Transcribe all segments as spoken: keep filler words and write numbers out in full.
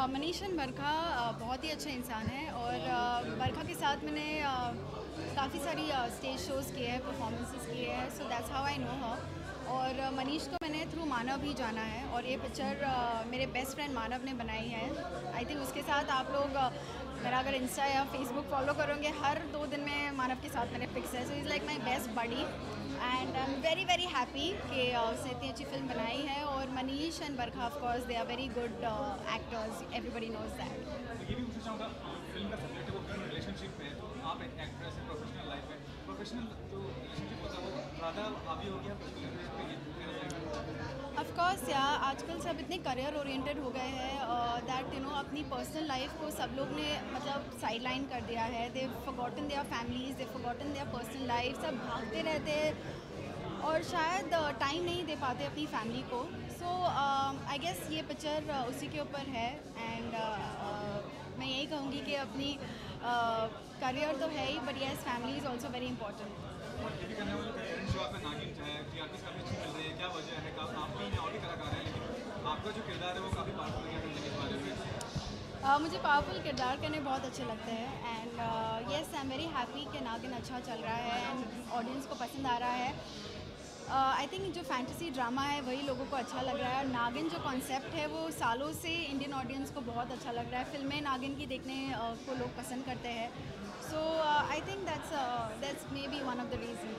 मनीषन बरखा अ, बहुत ही अच्छा इंसान है और अ, बरखा के साथ मैंने काफ़ी सारी स्टेज शोज़ किए हैं, परफॉर्मेंसेस किए हैं, so that's how I know her. और अ, मनीष को मैंने थ्रू मानव ही जाना है और ये पिक्चर अ, मेरे बेस्ट फ्रेंड मानव ने बनाई है। आई थिंक उसके साथ आप लोग अ, मेरा अगर इंस्टा या फेसबुक फॉलो करोगे, हर दो दिन में मानव के साथ मेरे पिक्स है, so is like my best buddy and I am very very happy कि uh, उसने इतनी अच्छी फिल्म बनाई है। और Manish and Barkha of course they are very good actors, everybody knows that. तो ये भी पूछना चाहूँगा, फिल्म का सब्जेक्ट है वो फिल्म रिलेशनशिप में है, तो आप एक एक्ट्रेस है प्रोफेशनल लाइफ में, प्रोफेशनल जो रिलेशनशिप होता है वो ज़्यादा हावी हो गया पर्सनल पे ये। ऑफ कोर्स या आजकल सब इतने करियर ओरिएंटेड हो गए हैं दैट यू नो अपनी पर्सनल लाइफ को सब लोग ने मतलब साइड लाइन कर दिया है। They forgotten their families, they forgotten their personal life, सब भागते रहते हैं और शायद टाइम नहीं दे पाते अपनी फैमिली को। सो आई गेस ये पिक्चर uh, उसी के ऊपर है एंड मैं यही कहूँगी कि अपनी करियर uh, तो है ही, but yes family is also very important. और टीवी करने वाले पेरेंट्स जो आपका नागिन चाहे टीआरपी काफ़ी अच्छी मिल रही है, क्या वजह है? का- आप भी हैं और भी कलाकार हैं, लेकिन आपका जो किरदार है वो काफ़ी पावरफुल है करने के बारे में। Uh, मुझे पावरफुल किरदार करने बहुत अच्छे लगते हैं and yes I am very happy कि नागिन अच्छा चल रहा है एंड ऑडियंस को पसंद आ रहा है। आई uh, थिंक जो फैंटेसी ड्रामा है वही लोगों को अच्छा लग रहा है और नागिन जो कॉन्सेप्ट है वो सालों से इंडियन ऑडियंस को बहुत अच्छा लग रहा है। फिल्में नागिन की देखने uh, को लोग पसंद करते हैं, so I think that's that's maybe one of the reason.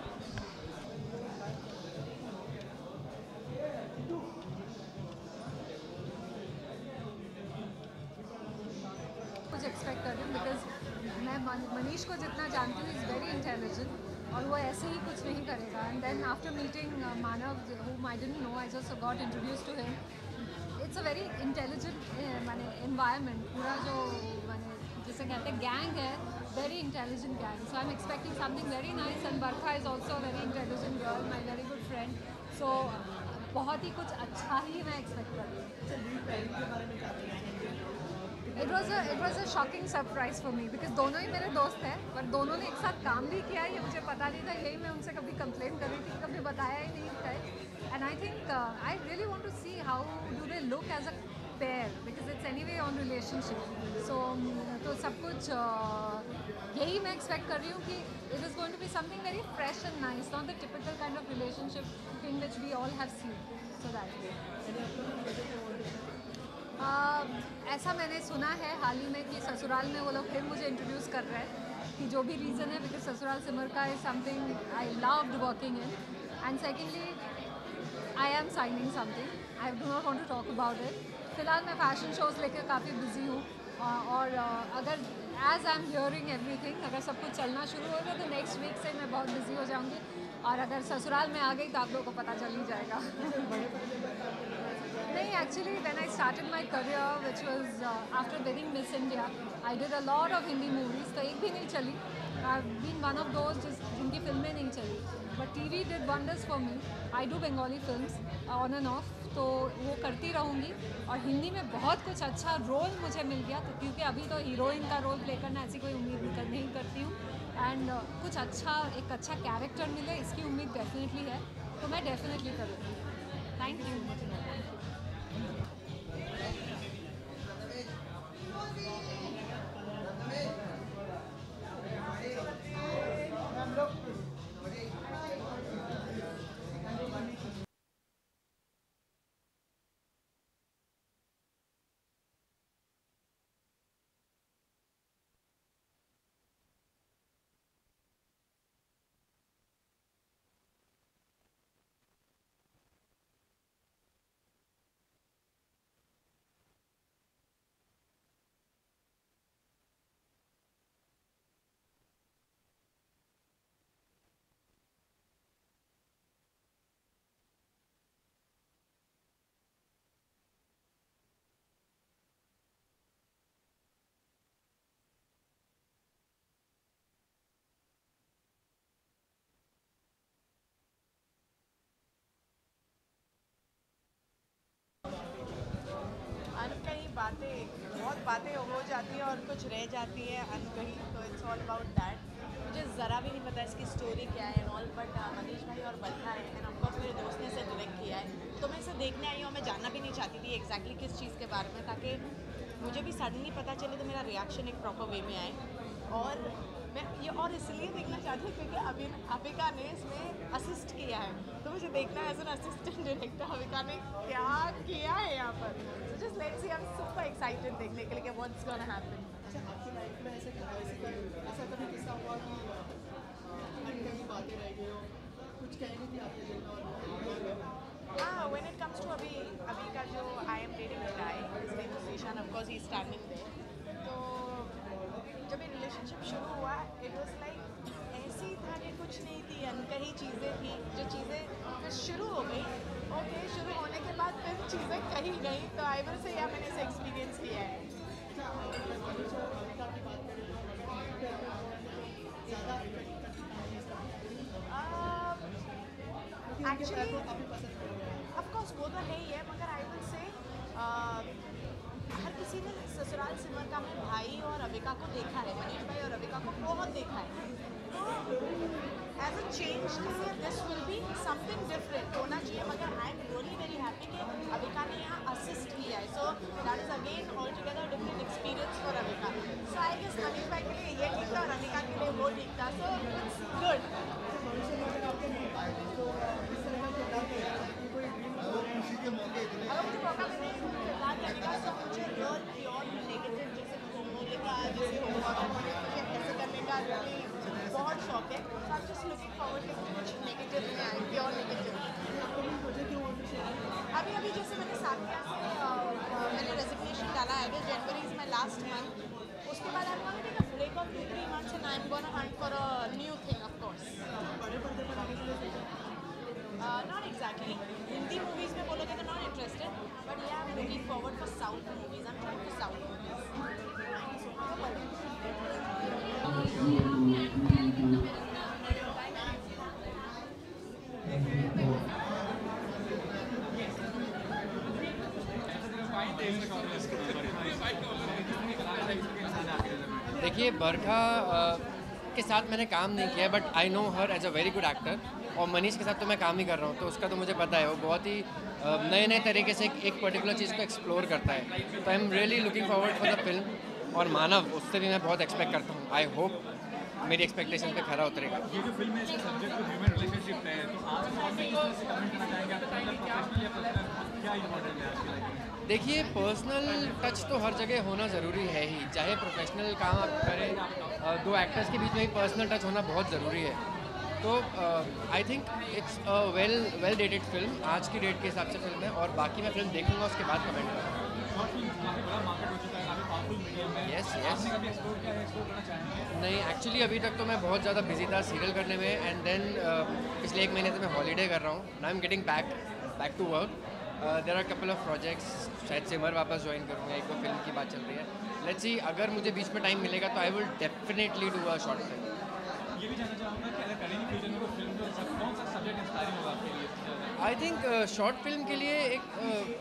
कुछ एक्सपेक्ट कर रही हूँ बिकॉज मैं मनीष को जितना जानती हूँ इज़ वेरी इंटेलिजेंट और वो ऐसे ही कुछ नहीं करेगा। And then after meeting Manav whom I didn't know, I just got introduced to him. It's a very intelligent माने इन्वायरमेंट, पूरा जो माने जिसे कहते हैं गैंग है, very intelligent gang. So I am expecting something very nice and Barkha is also very intelligent girl, my very good friend. So बहुत ही कुछ अच्छा ही मैं एक्सपेक्ट कर रही हूँ। It was it was a shocking surprise for me because दोनों ही मेरे दोस्त हैं, पर दोनों ने एक साथ काम भी किया ये मुझे पता नहीं था। यही मैं उनसे कभी कंप्लेन कर रही थी कि कभी बताया ही नहीं था। And I think I really want to see how do they look as a pair because it's anyway on relationship. So तो सब कुछ uh, यही मैं एक्सपेक्ट कर रही हूँ कि it is going to be something very fresh and nice, not the typical kind of relationship in which we all have seen. So that Uh, ऐसा मैंने सुना है हाल ही में कि ससुराल में वो लोग फिर मुझे इंट्रोड्यूस कर रहे हैं, कि जो भी रीज़न है because Sasural Simar Ka is something I loved working in. And secondly I am signing something, I do not want to talk about it. फिलहाल मैं फैशन शोज़ लेकर काफ़ी बिजी हूँ और अगर as I am hearing everything, अगर सब कुछ चलना शुरू हो गया तो नेक्स्ट वीक से मैं बहुत बिजी हो जाऊँगी और अगर ससुराल में आ गई तो आप लोगों को पता चल ही जाएगा। नहीं, actually when I started my career which was after winning Miss India, I did a lot of Hindi movies, तो एक भी नहीं चली। I have been one of those जिस जिनकी फिल्में नहीं चली, but TV did wonders for me. I do Bengali films on and off, तो वो करती रहूँगी। और हिंदी में बहुत कुछ अच्छा रोल मुझे मिल गया, तो क्योंकि अभी तो हीरोइन का रोल प्ले करना ऐसी कोई उम्मीद नहीं, कर, नहीं करती हूँ। एंड uh, कुछ अच्छा, एक अच्छा कैरेक्टर मिले इसकी उम्मीद डेफिनेटली है, तो मैं डेफिनेटली करूँगी। Thank you. अनकही बातें, बहुत बातें हो जाती हैं और कुछ रह जाती है अनकही, तो इट्स ऑल अबाउट दैट। मुझे ज़रा भी नहीं पता इसकी स्टोरी क्या है एंड ऑल, बट मनीष भाई और बरखा है एंड ऑफकोर्स मेरे दोस्त ने इसे डायरेक्ट किया है, तो मैं इसे देखने आई हूँ और मैं जानना भी नहीं चाहती थी एग्जैक्टली किस चीज़ के बारे में, ताकि मुझे भी सडनली पता चले तो मेरा रिएक्शन एक प्रॉपर वे में आए। और मैं ये और इसलिए देखना चाहती हूँ क्योंकि अभी अविका ने इसमें असिस्ट किया है, तो मुझे देखना है as an assistant director Avika ने क्या किया है यहाँ पर। So just let's see, I am super excited देखने के लिए कि व्हाट्स गोना हैपन। अच्छा, आपकी लाइफ में ऐसे ऐसा कभी किस्सा हुआ कि कहीं बातें रह गई हो, कुछ कह नहीं थी आपके दिल में? हाँ, व्हेन इट कम्स टू अभी अभी का जो I am dating with guy, his name is Ishaan, of course he is standing there. तो जब ये रिलेशनशिप शुरू हुआ इट वाज लाइक ऐसे ही था कि कुछ नहीं थी, अनकही चीज़ें थी, जो चीज़ें फिर शुरू हो गई। ओके, शुरू होने के बाद फिर चीज़ें कही गई, तो आई विल से या मैंने इसे एक्सपीरियंस किया है। एक्चुअली ऑफकोर्स वो तो है ही है, मगर आई विल से हर किसी ने ससुराल सिमर का में भाई और अविका को देखा है, मनीष भाई और अविका को बहुत देखा है, तो as a change this will be something different होना चाहिए। मगर I am really very happy कि अविका ने यहाँ असिस्ट किया है, so that is again all together different experience for Avika. So I guess Manish भाई के लिए ये ठीक था और अविका के लिए वो ठीक था, सो इट्स गुड। अगर मुझे मौका मिले किरदार करने का, तो मुझे रियल प्योर नेगेटिव जैसे मोनिका जैसे होगा मुझे ऐसे करने का really बहुत शौक है, तो I am just looking forward कि कुछ नेगेटिव में आए, प्योर नेगेटिव। अभी अभी जैसे मैंने साथिया से मैंने रेजिग्नेशन डाला है, अभी January is my last month, उसके बाद I am gonna take a break of two three months and I am gonna hunt for a new thing of course. Not exactly, Hindi movies में बोलोगे तो not interested, but yeah I am looking forward for south movies, I am trying for south देखिए, बरखा के साथ मैंने काम नहीं किया, but I know her as a very good actor, और मनीष के साथ तो मैं काम ही कर रहा हूँ, तो उसका तो मुझे पता है वो बहुत ही नए नए तरीके से एक पर्टिकुलर चीज़ को एक्सप्लोर करता है, तो I am really looking forward for the film. और मानव, उससे भी मैं बहुत एक्सपेक्ट करता हूँ, आई होप मेरी एक्सपेक्टेशन पे खरा उतरेगा। ये जो फिल्म है इसका सब्जेक्ट तो ह्यूमन रिलेशनशिप है, तो आज किस तरह से कमेंट करना चाहेंगे आप, प्रोफेशनल या पर्सनल क्या इंपॉर्टेंट है आज की लाइफ में? देखिए, पर्सनल टच तो हर जगह होना ज़रूरी है ही, चाहे प्रोफेशनल काम आप करें, दो एक्टर्स के बीच में ही पर्सनल टच होना बहुत ज़रूरी है। तो I think it's a well well dated film, आज की डेट के हिसाब से फिल्म है, और बाकी मैं फिल्म देखूंगा उसके बाद कमेंट करूँगा। यस यस नहीं, एक्चुअली अभी तक तो मैं बहुत ज़्यादा बिजी था सीरियल करने में, एंड देन पिछले एक महीने से मैं हॉलीडे कर रहा हूँ, now I am getting back back to work. There are couple of projects, शायद सिमर वापस ज्वाइन करूँगा, एक दो फिल्म की बात चल रही है, लेट्स सी, अगर मुझे बीच में टाइम मिलेगा तो I will definitely do a short film. ये भी जानना चाहूँगा कि अगर करेंगे फ्यूचर में कोई फिल्म, तो सब कौन सा सब्जेक्ट इंस्पायरिंग होगा आपके लिए? आई थिंक शॉर्ट फिल्म के लिए एक uh,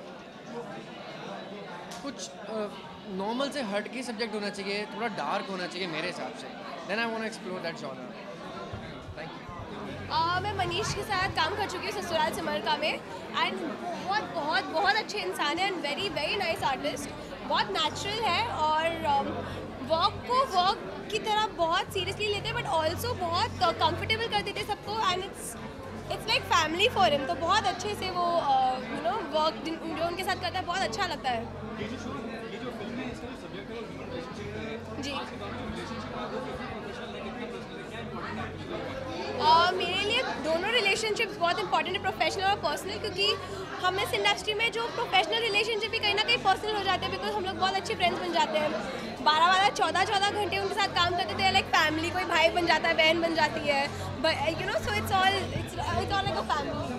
कुछ नॉर्मल uh, से हट के सब्जेक्ट होना चाहिए, थोड़ा डार्क होना चाहिए मेरे हिसाब से, then I want to explore that genre. Thank you. मैं मनीष के साथ काम कर चुकी हूँ ससुराल सिमर का में, एंड बहुत बहुत बहुत अच्छे इंसान है and very very nice artist, बहुत नेचुरल है और वर्क um, को वर्क की तरह बहुत सीरियसली लेते हैं, बट ऑल्सो बहुत कंफर्टेबल कर देते सबको, and it's it's like family for him, तो बहुत अच्छे से वो यू नो वर्क जो उनके साथ करता है बहुत अच्छा लगता है। ये जो शो, ये जो फिल्म है, इसका जो सब्जेक्ट है वो ह्यूमन रिलेशनशिप है। जी, आज के दौर में रिलेशनशिप है वो कितना प्रोफेशनल है, कितना पर्सनल है, क्या इंपॉर्टेंट है? Uh, मेरे लिए दोनों रिलेशनशिप्स बहुत इंपॉर्टेंट है, प्रोफेशनल और पर्सनल, क्योंकि हम इस इंडस्ट्री में जो प्रोफेशनल रिलेशनशिप भी कहीं ना कहीं पर्सनल हो जाते हैं, बिकॉज हम लोग बहुत अच्छे फ्रेंड्स बन जाते हैं, बारह बारह चौदह चौदह घंटे उनके साथ काम करते थे, लाइक फैमिली, कोई भाई बन जाता है, बहन बन जाती है, you know, so it's all it's it's all like a family.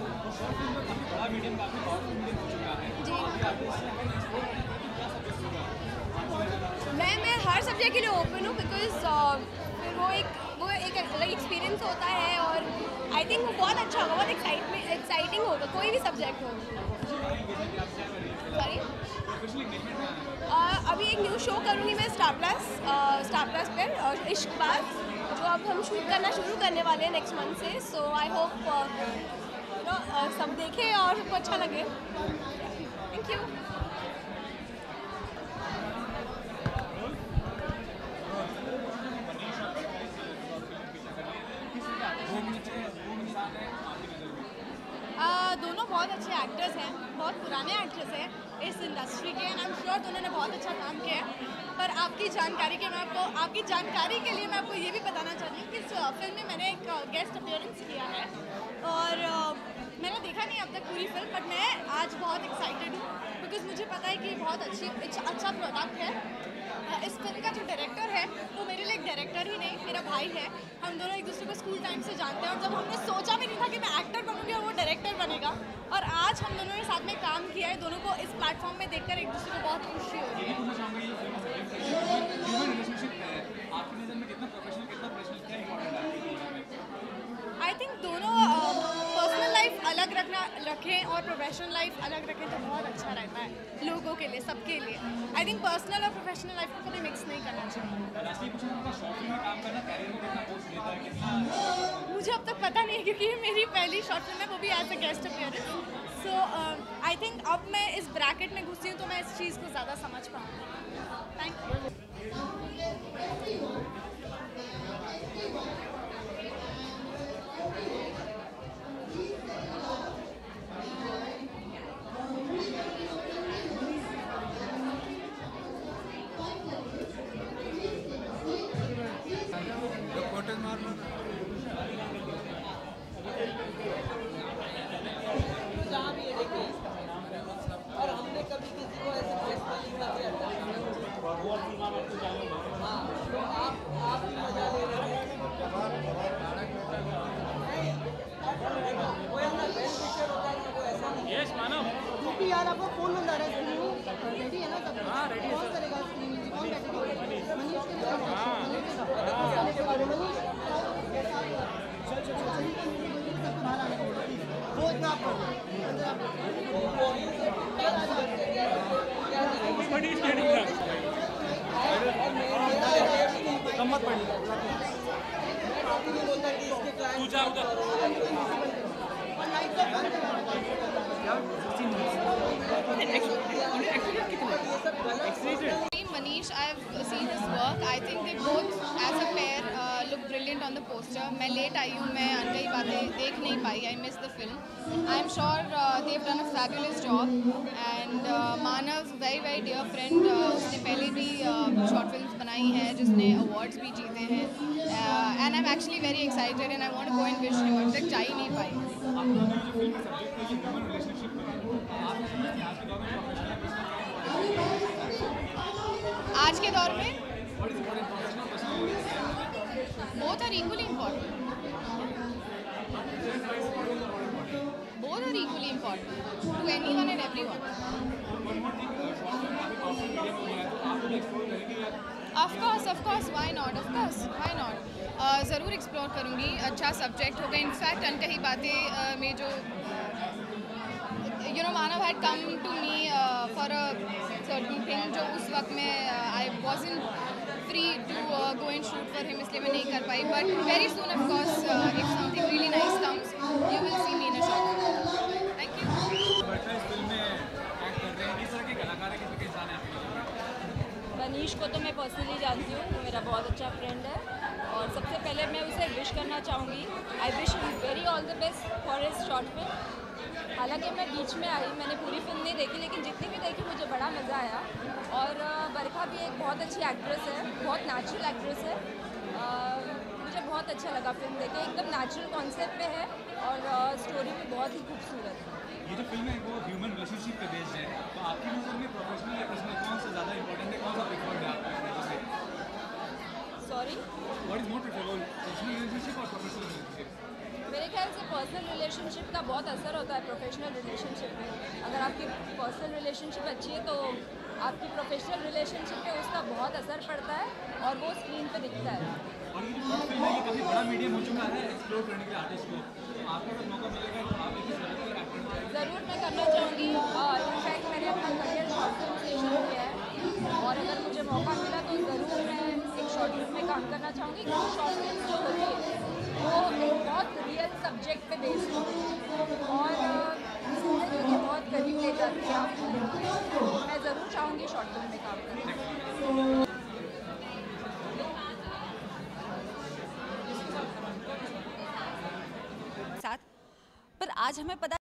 जी, मैं मैं हर सब्जेक्ट के लिए ओपन हूँ, बिकॉज फिर वो एक वो एक अलग एक्सपीरियंस होता है, और आई थिंक वो बहुत अच्छा होगा, बहुत एक्साइटमेंट एक्साइटिंग होगा, कोई भी सब्जेक्ट हो। सॉरी, अभी एक न्यू शो करूँगी मैं स्टार प्लस स्टार प्लस पर, इश्कबाज, जो अब हम शूट करना शुरू करने वाले हैं नेक्स्ट मंथ से. So I hope you know सब देखें और सबको अच्छा लगे. Thank you. Uh, दोनों बहुत अच्छे एक्टर्स हैं, बहुत पुराने एक्टर्स हैं इस इंडस्ट्री के, एंड आई एम श्योर दोनों ने बहुत अच्छा काम किया है. पर आपकी जानकारी के मैं आपको आपकी जानकारी के लिए मैं आपको ये भी बताना चाहती हूँ कि इस फिल्म में मैंने एक गेस्ट अपीयरेंस किया है और uh, मैंने देखा नहीं अब तक पूरी फिल्म, बट मैं आज बहुत एक्साइटेड हूँ बिकॉज मुझे पता है कि बहुत अच्छी अच्छा प्रोडक्ट है. इस फिल्म का जो डायरेक्टर है वो मेरे लिए एक डायरेक्टर ही नहीं, मेरा भाई है. हम दोनों एक दूसरे को स्कूल टाइम से जानते हैं और जब हमने सोचा भी नहीं था कि मैं एक्टर बनूंगी और वो डायरेक्टर बनेगा, और आज हम दोनों ने साथ में काम किया है. दोनों को इस प्लेटफॉर्म में देखकर एक दूसरे को बहुत खुशी हो रही है. आई थिंक दोनों पर्सनल लाइफ अलग रखना रखें और प्रोफेशनल लाइफ अलग रखें तो बहुत अच्छा रहता है लोगों के लिए, सबके लिए. आई थिंक पर्सनल और प्रोफेशनल लाइफ को कभी मिक्स नहीं करना चाहिए. मुझे अब तक पता नहीं है क्योंकि ये मेरी पहली शॉर्ट फिल्म है, वो भी as a guest appearance. So I think अब मैं इस ब्रैकेट में घुसी हूँ तो मैं इस चीज़ को ज़्यादा समझ पाऊँगी. Thank you. और हमने कभी किसी को ऐसे पर्सनली मजे हाँ तो आप आप भी मजा ले रहे हैं. वो ना बेस्ट पिक्चर होता है वो ऐसा नहीं. यस मानव क्योंकि यार आपको फोन मिल रहा है, स्क्रीन रेडी है ना सब? हाँ रेडी है. कौन करेगा स्क्रीन? कौन बैठेगा? मनीष के लिए. हाँ मनीष के बारे में चल चल चल सबको बाहर आने को बोलो. वो इतना आप करो. मत पड़ी तू जा उधर. Manish, I've seen his work. I think they both, as a pair, uh, look brilliant on the poster. मैं late आई हूँ, मैं अनकही बातें देख नहीं पाई. I missed the film. I'm sure uh, they've done a fabulous job. And uh, Manav, very very dear friend, uh, उसने पहले भी uh, short films बनाई हैं, जिसने awards भी जीते हैं. Uh, and I'm actually very excited and I want to go and wish him. अब तक जा ही नहीं पाई. आज के दौर में both are equally important. Both are equally important to anyone and everyone. Of course, of course, why not? Of course, why not? uh, ज़रूर explore करूँगी. अच्छा सब्जेक्ट होगा. इनफैक्ट अनकही बातें uh, में जो you know Manav had come to me uh, for a certain thing जो उस वक्त में uh, I wasn't free to uh, go and shoot for him, इसलिए मैं नहीं कर पाई. But very soon of course uh, if something really nice comes you will see me in a short film. Thank you. Manish को तो मैं personally जानती हूँ, वो मेरा बहुत अच्छा फ्रेंड है और सबसे पहले मैं उसे विश करना चाहूँगी. I wish him very all the best for his short film. हालांकि मैं बीच में आई, मैंने पूरी फिल्म नहीं देखी, लेकिन जितनी भी देखी मुझे बड़ा मज़ा आया. और बरखा भी एक बहुत अच्छी एक्ट्रेस है, बहुत नेचुरल एक्ट्रेस है. मुझे बहुत अच्छा लगा फिल्म देखे. एकदम नेचुरल कॉन्सेप्ट पे है और स्टोरी भी बहुत ही खूबसूरत है. ये जो फिल्म है वो ह्यूमन रिलेशनशिप पे बेस्ड है, तो आपकी नज़र में प्रोफेशनल या पर्सनल कौन सा ज़्यादा इंपॉर्टेंट है, कौन सा प्रेफर्ड है आपको? Sorry, what is more preferable, personal relationship और प्रोफेशनल रिलेशनशिप? मेरे ख्याल से पर्सनल रिलेशनशिप का बहुत असर होता है प्रोफेशनल रिलेशनशिप में. अगर आपकी पर्सनल रिलेशनशिप अच्छी है तो आपकी प्रोफेशनल रिलेशनशिप पे उसका बहुत असर पड़ता है और वो स्क्रीन पे दिखता है. और ये जो फिल्म है ये काफ़ी बड़ा मीडियम हो चुका है एक्सप्लोर करने के लिए आर्टिस्ट को, तो आपको अगर मौका मिलेगा तो आप एक ज़रूर मैं करना चाहूँगी. इनफैक्ट मैंने अपना करियर शॉर्ट फिल्म से शुरू किया है और अगर मुझे मौका मिला तो ज़रूर मैं एक शॉर्ट फिल्म में काम करना चाहूँगी. क्योंकि शॉर्ट फिल्म जो सब्जेक्ट पे बेस्ड हो और जिंदगी के बहुत करीब ले जाती है आपको। मैं ज़रूर चाहूँगी शॉर्ट फिल्म में काम करना। साथ पर आज हमें पता